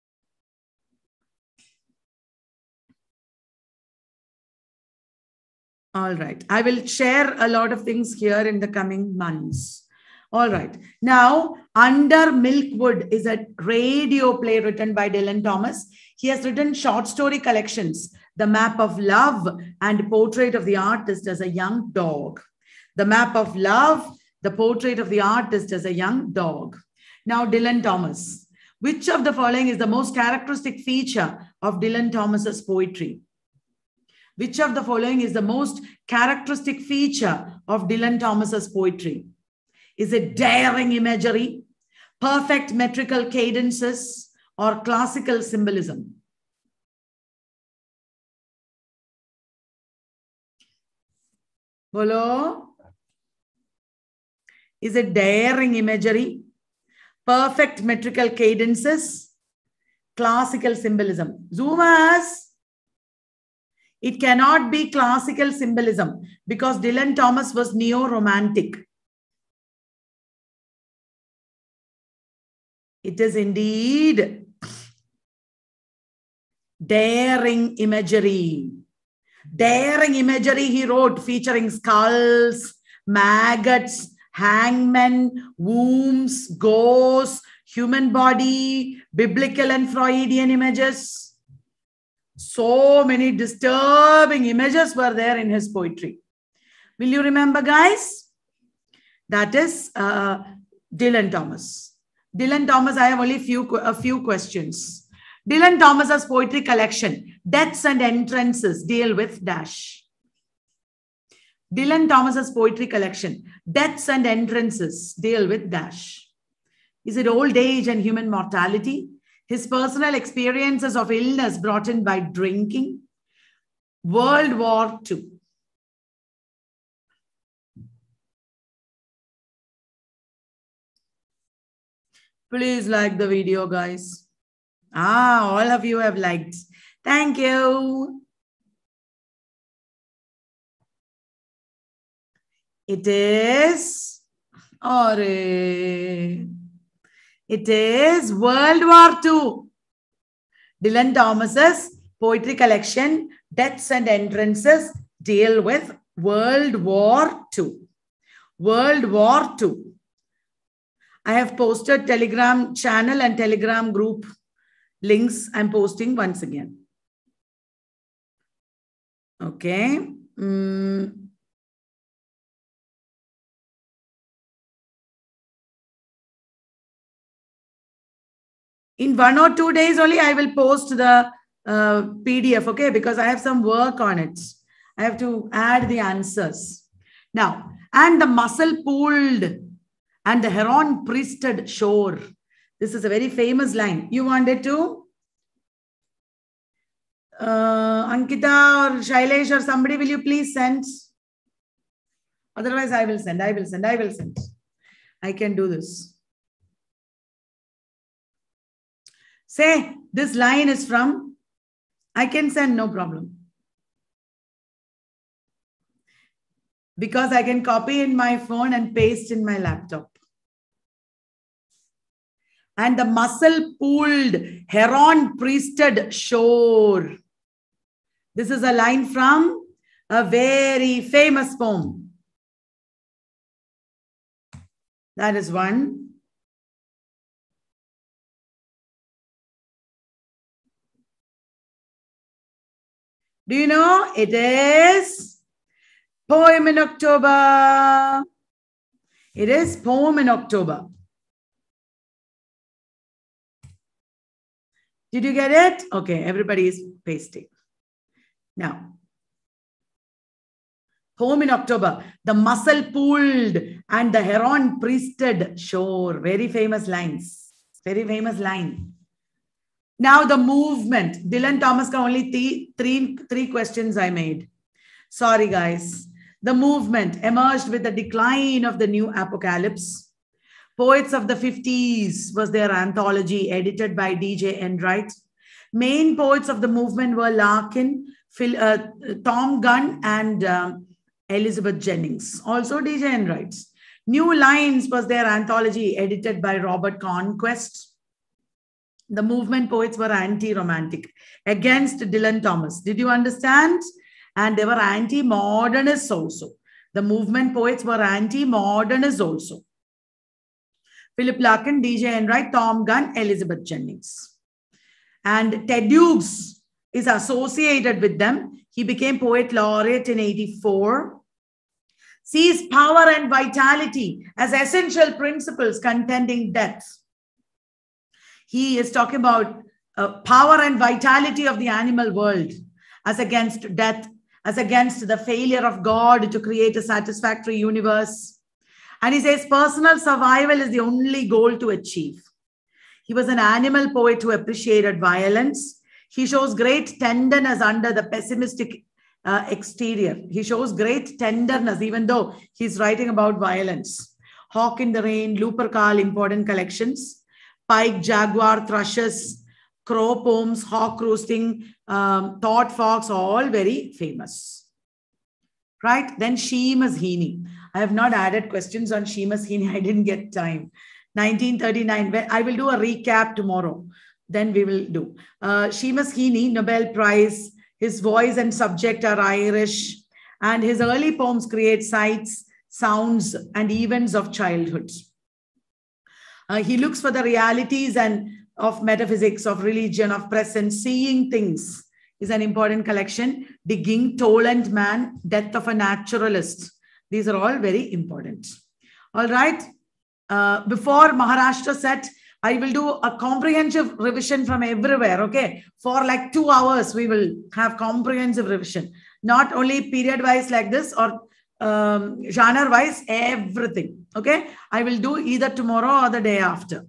All right. I will share a lot of things here in the coming months. All right. Now, Under Milkwood is a radio play written by Dylan Thomas. He has written short story collections, The Map of Love and Portrait of the Artist as a Young Dog. The Map of Love, The Portrait of the Artist as a Young Dog. Now, Dylan Thomas. Which of the following is the most characteristic feature of Dylan Thomas's poetry? Which of the following is the most characteristic feature of Dylan Thomas's poetry? Is it daring imagery, perfect metrical cadences, or classical symbolism? Bolo? Is it daring imagery, perfect metrical cadences, classical symbolism? Zoomers! It cannot be classical symbolism because Dylan Thomas was neo-romantic. It is indeed daring imagery. Daring imagery he wrote, featuring skulls, maggots, hangmen, wombs, ghosts, human body, biblical and Freudian images. So many disturbing images were there in his poetry. Will you remember, guys? That is uh, Dylan Thomas. Dylan Thomas, I have only few, a few questions. Dylan Thomas's poetry collection, Deaths and Entrances, deal with dash. Dylan Thomas's poetry collection, Deaths and Entrances, deal with dash. Is it old age and human mortality? His personal experiences of illness brought in by drinking? World War Two. Please like the video, guys. Ah, all of you have liked. Thank you. It is, or it is World War Two. Dylan Thomas's poetry collection, Deaths and Entrances, deal with World War Two. World War Two. I have posted Telegram channel and Telegram group links. I'm posting once again. Okay. Mm. In one or two days only, I will post the uh, P D F, okay? Because I have some work on it. I have to add the answers. Now, and the muscle pulled and the heron priested shore. This is a very famous line. You wanted to? Uh, Ankita or Shailesh or somebody, will you please send? Otherwise, I will send, I will send, I will send. I can do this. Say, this line is from, I can send, no problem. Because I can copy in my phone and paste in my laptop. And the muscle pulled, heron priested shore. This is a line from a very famous poem. That is one. Do you know? It is Poem in October. It is Poem in October. Did you get it? Okay, everybody is pasting. Now, Poem in October. The muscle pulled and the heron priested shore. Very famous lines. Very famous line. Now the movement. Dylan Thomas ka only three, three, three questions I made. Sorry, guys. The movement emerged with the decline of the new apocalypse. Poets of the fifties was their anthology edited by D J Enright. Main poets of the movement were Larkin, Phil, uh, Tom Gunn, and um, Elizabeth Jennings. Also D J Enright's. New Lines was their anthology edited by Robert Conquest. The movement poets were anti-romantic against Dylan Thomas. Did you understand? And they were anti-modernists also. The movement poets were anti-modernists also. Philip Larkin, D J Enright, Tom Gunn, Elizabeth Jennings. And Ted Hughes is associated with them. He became poet laureate in eighty-four. Sees power and vitality as essential principles contending death. He is talking about uh, power and vitality of the animal world as against death, as against the failure of God to create a satisfactory universe. And he says personal survival is the only goal to achieve. He was an animal poet who appreciated violence. He shows great tenderness under the pessimistic uh, exterior. He shows great tenderness even though he's writing about violence. Hawk in the Rain, Lupercal, important collections. Pike, Jaguar, Thrushes, Crow Poems, Hawk Roosting, um, Thought Fox, all very famous. Right? Then Seamus Heaney. I have not added questions on Seamus Heaney. I didn't get time. nineteen thirty-nine. I will do a recap tomorrow. Then we will do. Uh, Seamus Heaney, Nobel Prize. His voice and subject are Irish. And his early poems create sights, sounds, and events of childhood. Uh, he looks for the realities and of metaphysics, of religion, of presence. Seeing Things is an important collection. Digging, Toland Man, Death of a Naturalist. These are all very important. All right. Uh, before Maharashtra set, I will do a comprehensive revision from everywhere. Okay. For like two hours, we will have comprehensive revision. Not only period wise like this or um, genre wise, everything. Okay. I will do either tomorrow or the day after.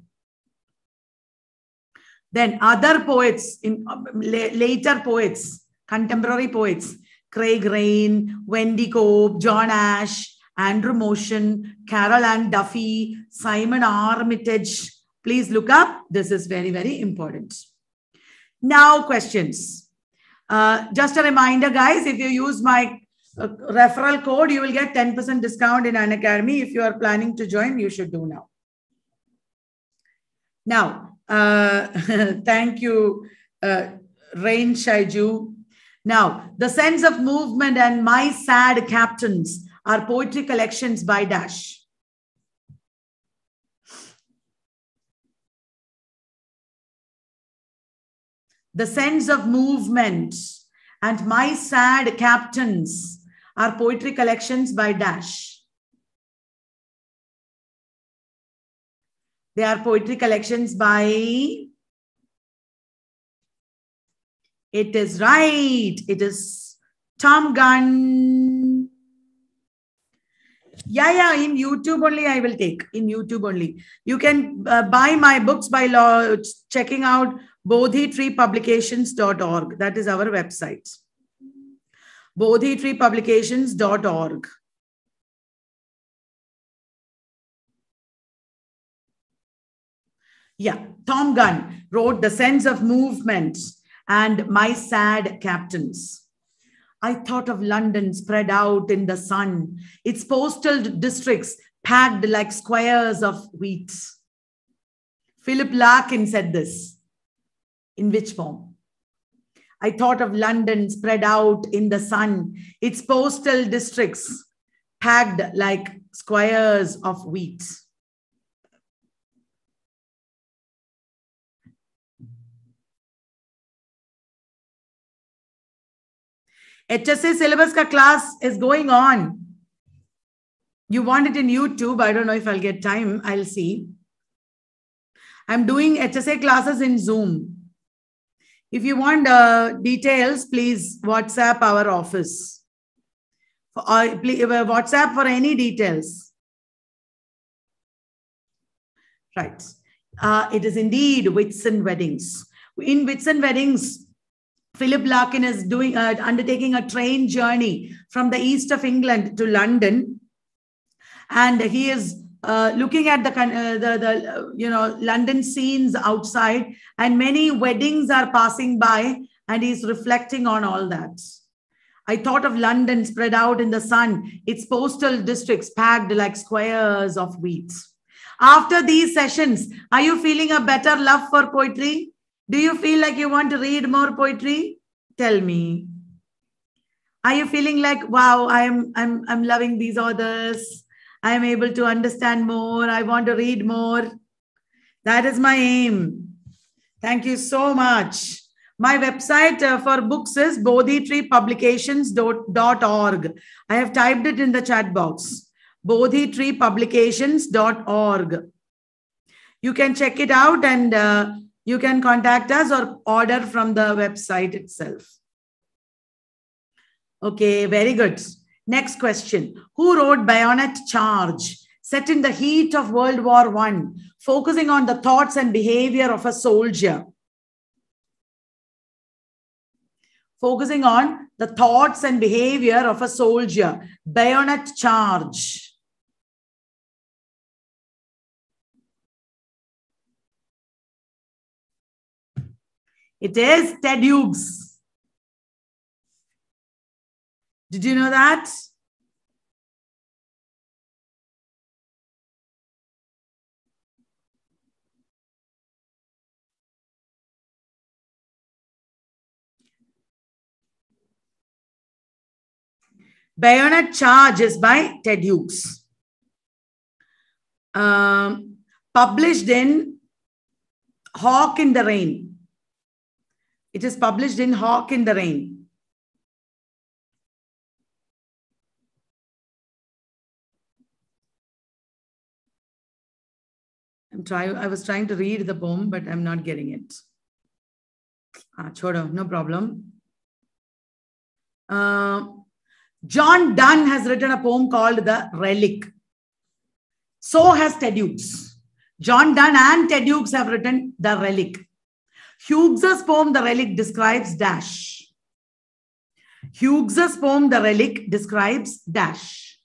Then other poets, in uh, later poets, contemporary poets, Craig Rain, Wendy Cope, John Ash, Andrew Motion, Carol Ann Duffy, Simon Armitage. Please look up. This is very, very important. Now questions. Uh, just a reminder, guys, if you use my uh, referral code, you will get ten percent discount in Unacademy. If you are planning to join, you should do now. Now, uh, thank you, uh, Rain Shaiju. Now, The Sense of Movement and My Sad Captains are poetry collections by Dash. The Sense of Movement and My Sad Captains are poetry collections by Dash. They are poetry collections by... It is right. It is Tom Gunn. Yeah, yeah, in YouTube only I will take. In YouTube only. You can uh, buy my books by law, checking out bodhi tree publications dot org. That is our website. bodhi tree publications dot org. Yeah, Tom Gunn wrote The Sense of Movement and My Sad Captains. I thought of London spread out in the sun, its postal districts packed like squares of wheat. Philip Larkin said this. In which form? I thought of London spread out in the sun, its postal districts packed like squares of wheat. H S A syllabus ka class is going on. You want it in YouTube. I don't know if I'll get time. I'll see. I'm doing H S A classes in Zoom. If you want uh, details, please WhatsApp our office. Or please, WhatsApp for any details. Right. Uh, it is indeed Whitsun Weddings. In Whitsun Weddings, Philip Larkin is doing uh, undertaking a train journey from the east of England to London, and he is uh, looking at the, uh, the the uh, you know London scenes outside, and many weddings are passing by, and he's reflecting on all that. I thought of London spread out in the sun, its postal districts packed like squares of wheat. After these sessions, are you feeling a better love for poetry? Do you feel like you want to read more poetry? Tell me. Are you feeling like, wow, I'm, I'm, I'm loving these authors. I'm able to understand more. I want to read more. That is my aim. Thank you so much. My website uh, for books is bodhi tree publications dot org. I have typed it in the chat box. bodhi tree publications dot org. You can check it out and uh, you can contact us or order from the website itself. Okay, very good. Next question. Who wrote Bayonet Charge? Set in the heat of World War One, focusing on the thoughts and behavior of a soldier. Focusing on the thoughts and behavior of a soldier. Bayonet Charge. It is Ted Hughes. Did you know that? Bayonet Charge is by Ted Hughes. Um, published in Hawk in the Rain. It is published in Hawk in the Rain. I'm trying, I was trying to read the poem, but I'm not getting it. Ah, chodo, no problem. Uh, John Donne has written a poem called The Relic. So has Ted Hughes. John Donne and Ted Hughes have written The Relic. Hughes's poem, The Relic, describes dash. Hughes's poem, The Relic, describes dash.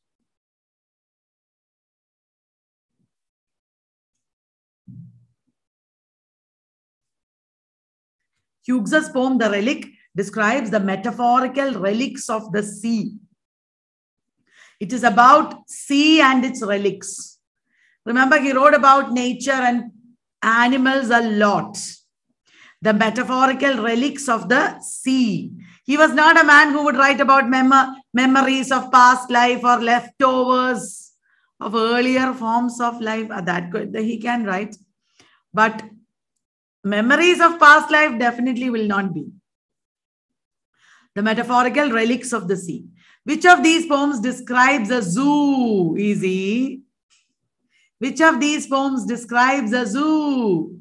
Hughes's poem, The Relic, describes the metaphorical relics of the sea. It is about sea and its relics. Remember, he wrote about nature and animals a lot. The metaphorical relics of the sea. He was not a man who would write about mem memories of past life or leftovers of earlier forms of life. That could, he can write. But memories of past life definitely will not be. The metaphorical relics of the sea. Which of these poems describes a zoo? Easy. Which of these poems describes a zoo?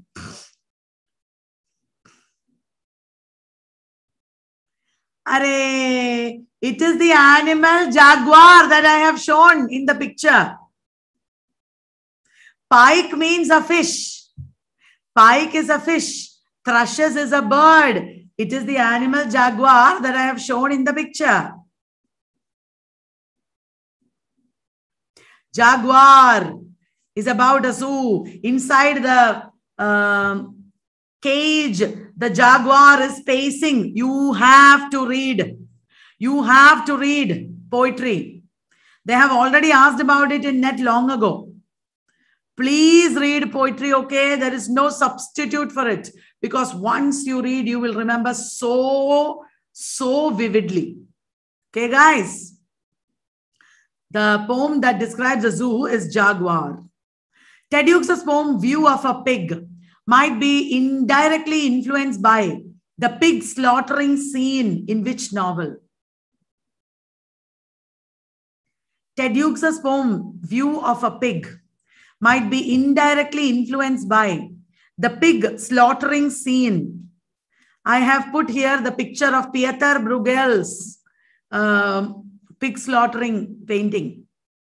Are, it is the animal jaguar that I have shown in the picture. Pike means a fish. Pike is a fish. Thrushes is a bird. It is the animal jaguar that I have shown in the picture. Jaguar is about a zoo. Inside the um, cage, the jaguar is pacing. You have to read. You have to read poetry. They have already asked about it in net long ago. Please read poetry, okay? There is no substitute for it. Because once you read, you will remember so, so vividly. Okay, guys? The poem that describes a zoo is Jaguar. Ted Hughes' poem, View of a Pig, might be indirectly influenced by the pig slaughtering scene in which novel? Ted Hughes' poem, View of a Pig, might be indirectly influenced by the pig slaughtering scene. I have put here the picture of Pieter Bruegel's uh, pig slaughtering painting.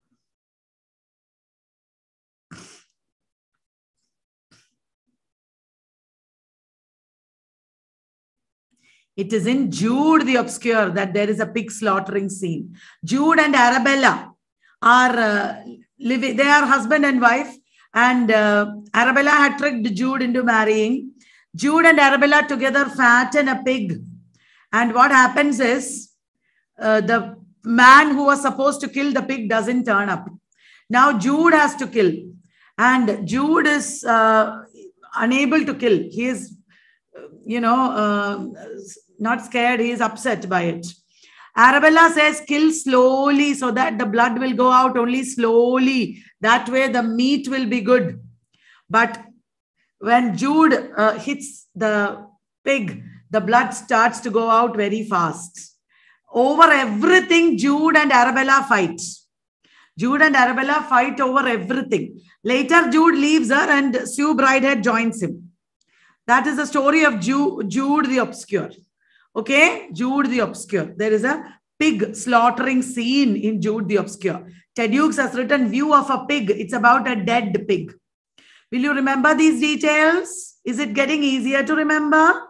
It is in Jude the Obscure that there is a pig slaughtering scene. Jude and Arabella are uh, living, they are husband and wife, and uh, Arabella had tricked Jude into marrying. Jude and Arabella together fatten a pig. And what happens is uh, the man who was supposed to kill the pig doesn't turn up. Now Jude has to kill. And Jude is uh, unable to kill. He is, you know, uh, not scared. He is upset by it. Arabella says, kill slowly so that the blood will go out only slowly. That way the meat will be good. But when Jude uh, hits the pig, the blood starts to go out very fast. Over everything, Jude and Arabella fight. Jude and Arabella fight over everything. Later, Jude leaves her and Sue Bridehead joins him. That is the story of Jude, Jude the Obscure. Okay, Jude the Obscure. There is a pig slaughtering scene in Jude the Obscure. Ted Hughes has written View of a Pig. It's about a dead pig. Will you remember these details? Is it getting easier to remember?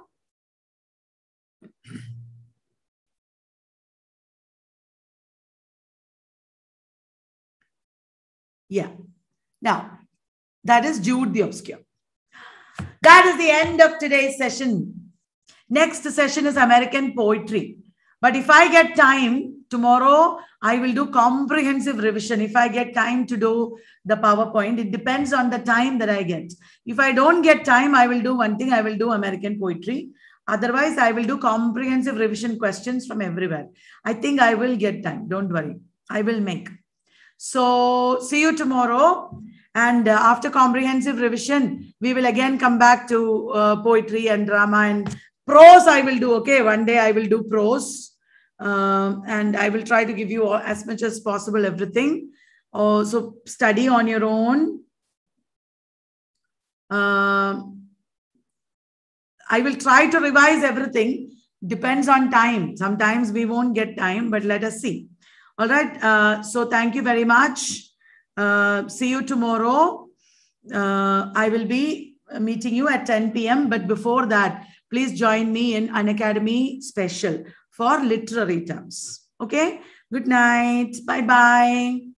Yeah. Now, that is Jude the Obscure. That is the end of today's session. Next session is American poetry. But if I get time, tomorrow I will do comprehensive revision. If I get time to do the PowerPoint, it depends on the time that I get. If I don't get time, I will do one thing. I will do American poetry. Otherwise, I will do comprehensive revision questions from everywhere. I think I will get time. Don't worry. I will make. So see you tomorrow. And uh, after comprehensive revision, we will again come back to uh, poetry and drama and prose. I will do, okay, one day I will do prose. Um, and I will try to give you all, as much as possible, everything. Uh, so study on your own. Uh, I will try to revise everything. Depends on time. Sometimes we won't get time, but let us see. All right. Uh, so thank you very much. Uh, see you tomorrow. Uh, I will be meeting you at ten P M But before that, please join me in Unacademy special for literary terms. Okay. Good night. Bye-bye.